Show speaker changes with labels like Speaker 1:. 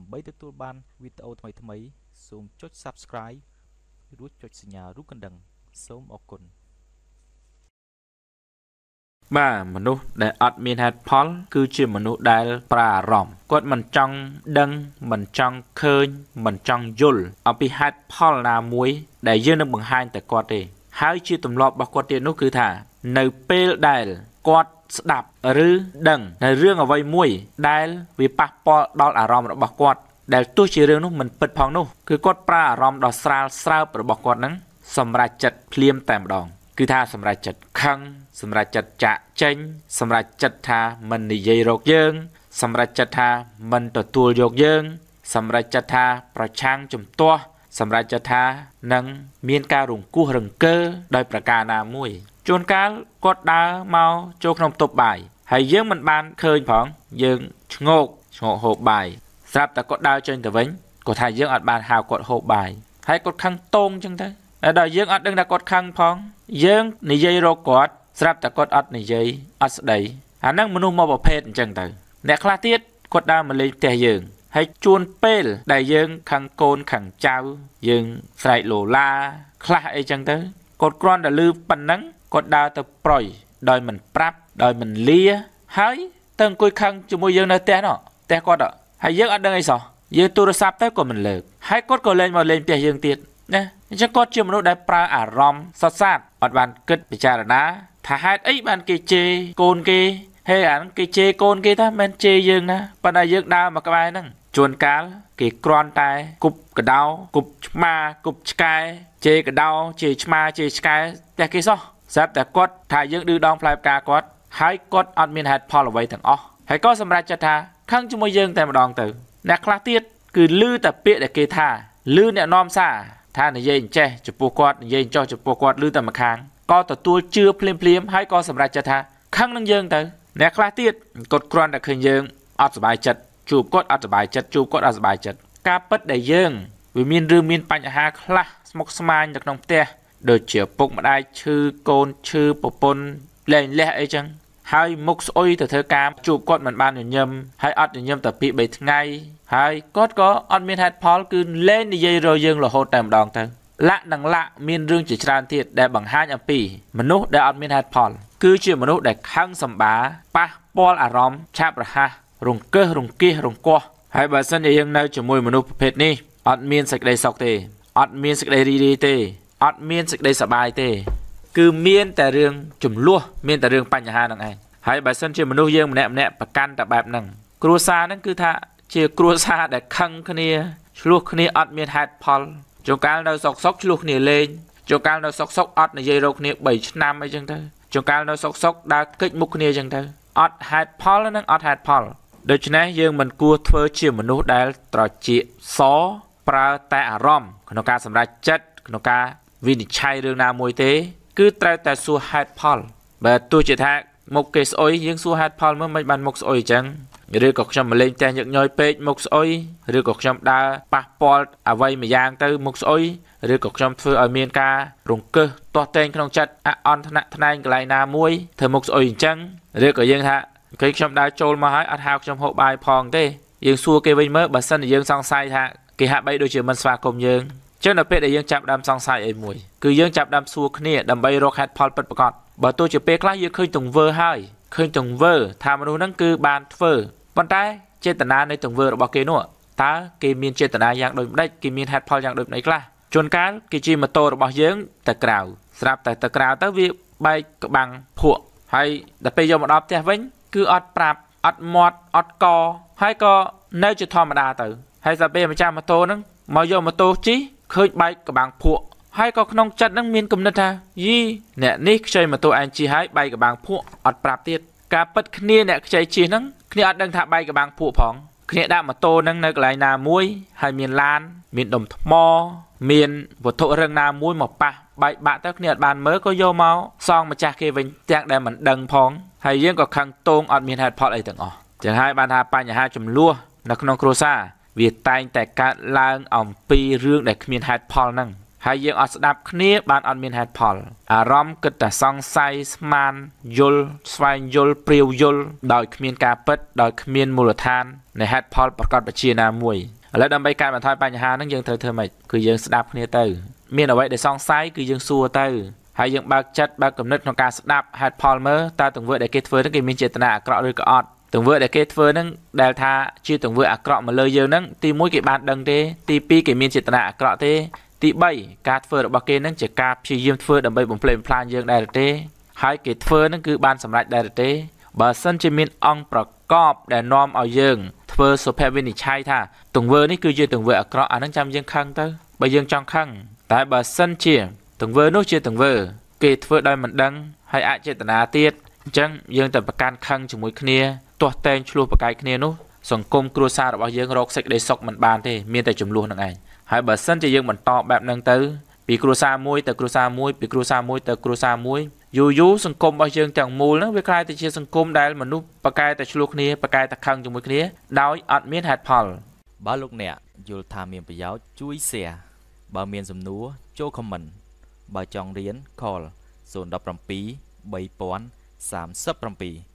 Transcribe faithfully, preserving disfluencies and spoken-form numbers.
Speaker 1: ដើម្បីទទួលបានវីដេអូថ្មីៗសូមចុច Subscribe រួចចុចសញ្ញារូបកណ្ដឹងសូមអរគុណបាទមនុស្សដែលអត់មានហេតុផលគឺជាមនុស្សដែលប្រើអារម្មណ៍គាត់មិនចង់ដឹងមិនចង់ឃើញមិនចង់យល់អំពីហេតុផលណាមួយដែលយើងនឹងបង្ហាញតែគាត់ទេហើយជាទម្លាប់របស់គាត់ទៀតនោះគឺថានៅពេលដែលគាត់ស្ដាប់ឬដឹងនៅរឿងអ្វីមួយដែលវាប៉ះពាល់ដល់អារម្មណ៍របស់គាត់ដែលទោះជារឿងនោះមិនពិតផងនោះគឺគាត់ប្រើអារម្មណ៍ដ៏ស្រាលស្រើបរបស់គាត់ហ្នឹងសម្រេចចិត្តភ្លាមតែម្ដងគឺថាសម្រេចចិត្តខឹងសម្រេចចិត្តចាក់ចេញសម្រេចចិត្តថាមិននិយាយរកយើងសម្រេចចិត្តថាមិនទទួលយកយើងសម្រេចចិត្តថាប្រឆាំងជំទាស់សម្រេចចិត្តថានឹងមានការរង្គោះរង្គើដោយប្រការណាមួយជួនកាលគាត់ដើរមកចូលក្នុងបន្ទប់បាយហើយយើងមិនបានឃើញផងយើងឆ្ងោកឆ្ងោកហូបបាយស្រាប់តែគាត់ដើរចេញទៅវិញគាត់ថាយើងអត់បានហៅគាត់ហូបបាយហើយគាត់ខឹងតូងចឹងទៅដល់យើងអត់ដឹងថាគាត់ខឹងផងយើងនិយាយរកគាត់ស្រាប់តែគាត់អត់និយាយអត់ស្ដីអាហ្នឹងមនុស្សមកប្រភេទអញ្ចឹងទៅអ្នកខ្លះទៀតគាត់ដើរមកលេងផ្ទះយើងហើយជួនពេលដែលយើងខឹងកូនខឹងចៅយើងស្រែកឡូឡាខ្លះអីចឹងទៅគាត់គ្រាន់តែលឺប៉ុណ្ណឹងគាត់ដើរទៅប្រយដោយមិនប្រាប់ដោយមិនលាហើយទៅអង្គុយខឹងជាមួយយើងនៅផ្ទះនោះផ្ទះគាត់ហើយយើងអត់ដឹងអីសោះយើងទូរស័ព្ទទៅក៏មិនលើកហើយគាត់ក៏លេងមកលេងផ្ទះយើងទៀតណាអញ្ចឹងគាត់ជាមនុស្សដែលប្រើអារម្មណ៍សត់សាតអត់បានគិតពិចារណាថាហេតុអីបានគេជេរកូនគេហេអាហ្នឹងគេជេរកូនគេថាមិនជេរយើងណាប៉ុន្តែយើងដើរមកក្បែរហ្នឹងជួនកាលគេគ្រាន់តែគប់កដោគប់ឆ្មាគប់ឆ្កែជេរកដោជេរឆ្មាជេរឆ្កែតែគេសោះស្រាប់តែគាត់ថាយើងឌឺដងផ្លែផ្កាគាត់ហើយគាត់អត់មានហេតុផលអ្វីទាំងអស់ហើយក៏សម្រេចចិត្តថាខឹងជាមួយយើងតែម្ដងទៅអ្នកខ្លះទៀតគឺលឺតែពាក្យដែលគេថាលឺអ្នកនាំសារថានិយាយអញ្ចេះចំពោះគាត់និយាយចោះចំពោះគាត់លឺតែម្ខាងក៏ទទួលជឿភ្លាមភ្លាមហើយក៏សម្រេចចិត្តថាខឹងនឹងយើងទៅអ្នកខ្លះទៀតគាត់គ្រាន់តែឃើញយើងអត់សុបាយចិត្តជួបគាត់អត់សុបាយចិត្តជួបគាត់អត់សុបាយចិត្តការពិតដែលយើងវាមានរឿងមានបញ្ហាខ្លះស្មុគស្មាញនៅក្នុងផ្ទះដូចជាពុកម្ដាយឈឺកូនឈឺប្រពន្ធលែងលះអីចឹងហើយមុខស្អុយទៅធ្វើការជួបគាត់មិនបានញញឹមហើយអត់ញញឹមតែពីរបីថ្ងៃហើយគាត់ក៏អត់មានហេតុផលគឺលែងនិយាយរកយើងរហូតតែម្ដងទៅលាក់នឹងលាក់មានរឿងជាច្រើនទៀតដែលបង្ហាញអំពីមនុស្សដែលអត់មានហេតុផលគឺជាមនុស្សដែលខឹងសម្បាប៉ះពាល់អារម្មណ៍ឆាប់រហ័សរង្គើសរង្គៀសរង្គោះហើយបើសិនជាយើងនៅជាមួយមនុស្សប្រភេទនេះអត់មានសេចក្តីសុខទេអត់មានសេចក្តីរីករាយទេអត់មានសេចក្តីសប្បាយទេគឺមានតែរឿងចំនួនមានតែរឿងបញ្ហាហ្នឹងឯងហើយបើសិនជាមនុស្សយើងម្នាក់ម្នាក់ប្រកាន់តែបែបហ្នឹងគ្រួសារហ្នឹងគឺថាជាគ្រួសារដែលខឹងគ្នាឆ្លោះគ្នាអត់មានហេតុផលជួនកាលនៅសុកសុកឆ្លោះគ្នាលេងជួនកាលនៅសុកសុកអត់និយាយរកគ្នាបីឆ្នាំអីចឹងទៅជួនកាលនៅសុកសុកដើរកិច្ចមុខគ្នាចឹងទៅអត់ហេតុផលហ្នឹងអត់ហេតុផលដូច្នេះយើងមិនគួរធ្វើជាមនុស្សដែលត្រចៀកសប្រើតែអារម្មណ៍ក្នុងការសម្រេចចិត្តក្នុងការវិនិច្ឆ័យរឿងណាមួយទេគឺត្រូវតែសួរហេតុផលបើទោះជាថាមុខគេស្អុយយើងសួរហេតុផលមើលមិនបានមុខស្អុយអញ្ចឹងឬក៏ខ្ញុំមកលេងផ្ទះញឹកញយពេកមុខស្អុយឬក៏ខ្ញុំដើរប៉ះពាល់អ្វីមួយយ៉ាងទៅមុខស្អុយឬក៏ខ្ញុំធ្វើឲ្យមានការរង្គើសទាស់ទែងក្នុងចិត្តអអន់ថ្នាក់ថ្នែងកន្លែងណាមួយធ្វើមុខស្អុយអញ្ចឹងឬក៏យើងថាគេខ្ញុំដើរចូលមកហើយអត់ហៅខ្ញុំហូបបាយផងទេយើងសួរគេវិញមើលបើសិនជាយើងសង្ស័យថាគេហាក់បីដូចជាមិនស្វាគមន៍យើងចឹងដល់ពេលដែលយើងចាប់ដើមសង្ស័យអីមួយគឺយើងចាប់ដើមសួរគ្នាដើម្បីរកហេតុផលពិតប្រាកដបើទោះជាពេលខ្លះយើងឃើញទង្វើហើយឃើញទង្វើថាមនុស្សហ្នឹងគឺបានធ្វើប៉ុន្តែចេតនានៃទង្វើរបស់គេនោះតើគេមានចេតនាយ៉ាងដូចម្ដេចគេមានហេតុផលយ៉ាងដូចម្ដេចខ្លះជួនកាលគេជិះម៉ូតូរបស់យើងទៅក្រៅស្រាប់តែទៅក្រៅទៅវាបែកក្បាំងភក់ហើយដល់ពេលយកមកដល់ផ្ទះវិញគឺអត់ប្រាប់អត់មាត់អត់កហើយក៏នៅជាធម្មតាទៅហើយដល់ពេលម្ចាស់ម៉ូតូហ្នឹងមកយកម៉ូតូជិះឃើញបែកក្បាំងភក់ហើយក៏ក្នុងចិត្តហ្នឹងមានគំនិតថាយីអ្នកនេះខ្ចីម៉ូតូឯងជិះហើយបែកក្បាំងភក់អត់ប្រាប់ទៀតការពិតគ្នាអ្នកខ្ចីជិះហ្នឹងគ្នាអត់ដឹងថាបែកក្បាំងភក់ផងគ្នាដាក់ម៉ូតូហ្នឹងនៅកន្លែងណាមួយហើយមានឡានមានដុំថ្មមានវត្ថុរឹងណាមួយមកប៉ះបែកបាក់ទៅគ្នាអត់បានមើលក៏យកមកសងម្ចាស់គេវិញទាំងដែលមិនដឹងផងហើយយើងក៏ខឹងតូងអត់មានហេតុផលអីទាំងអស់ចឹងហើយបានថាបញ្ហាចំនួននៅក្នុងគ្រួសារវាតែងតែកើតឡើងអំពីរឿងដែលគ្មានហេតុផលហ្នឹងហើយយើងអត់ស្ដាប់គ្នាបានអត់មានហេតុផលអារម្មណ៍គិតតែសង្ស័យស្មានយល់ស្វែងយល់ព្រាវយល់ដោយគ្មានការពិតដោយគ្មានមូលដ្ឋាននៃហេតុផលប្រកបវិជ្ជាណាមួយឥឡូវដើម្បីកាត់បន្ថយបញ្ហាហ្នឹងយើងត្រូវធ្វើម៉េចគឺយើងស្ដាប់គ្នាទៅមានអ្វីដែលសង្ស័យគឺយើងសួរទៅហើយយើងបើកចិត្តបើកគំនិតក្នុងការស្ដាប់ហេតុផលមើលតើទង្វើដែលគេធ្វើហ្នឹងគេមានចេតនាអាក្រក់ឬក៏អត់ទង្វើដែលគេធ្វើហ្នឹងដែលថាជាទង្វើអាក្រក់មកលើយើងហ្នឹងទីមួយគេបានដឹងទេទីពីរគេមានចេតនាអាក្រក់ទេទីបីការធ្វើរបស់គេហ្នឹងជាការព្យាយាមធ្វើដើម្បីបំផ្លិចបំផ្លាញយើងដែរទេហើយគេធ្វើហ្នឹងគឺបានសម្រេចដែរទេបើសិនជាមានអង្គប្រកបដែលនាំឲ្យយើងធ្វើសុភវិនិច្ឆ័យថាទង្វើនេះគឺជាទង្វើអាក្រក់អាហ្នឹងចាំយើងខឹងទៅបើយើងចង់ខឹងតែបើសិនជាទង្វើនោះជាទង្វើគេធ្វើដោយមិនដឹងហើយអចេតនាទៀតអញ្ចឹងយើងតែប្រកាន់ខឹងជាមួយគ្នាទាស់តែងឆ្លោះប្រកែកគ្នានោះសង្គមគ្រួសាររបស់យើងរកសេចក្តីសុខមិនបានទេមានតែចំនួននឹងឯងហើយបើសិនជាយើងបន្តបែបហ្នឹងទៅពីគ្រួសារមួយទៅគ្រួសារមួយពីគ្រួសារមួយទៅគ្រួសារមួយយូរយូរសង្គមរបស់យើងទាំងមូលហ្នឹងវាក្លាយទៅជាសង្គមដែលមនុស្សប្រកែកតែឆ្លោះគ្នាប្រកែកតែខឹងជាមួយគ្នាដោយអត់មានហេតុផល
Speaker 2: បើលោកអ្នកយល់ថាមានប្រយោជន៍ជួយ share បើមានសំណួរចូល comment បើចង់រៀន call ศูนย์ หนึ่ง เจ็ด สาม สาม สี่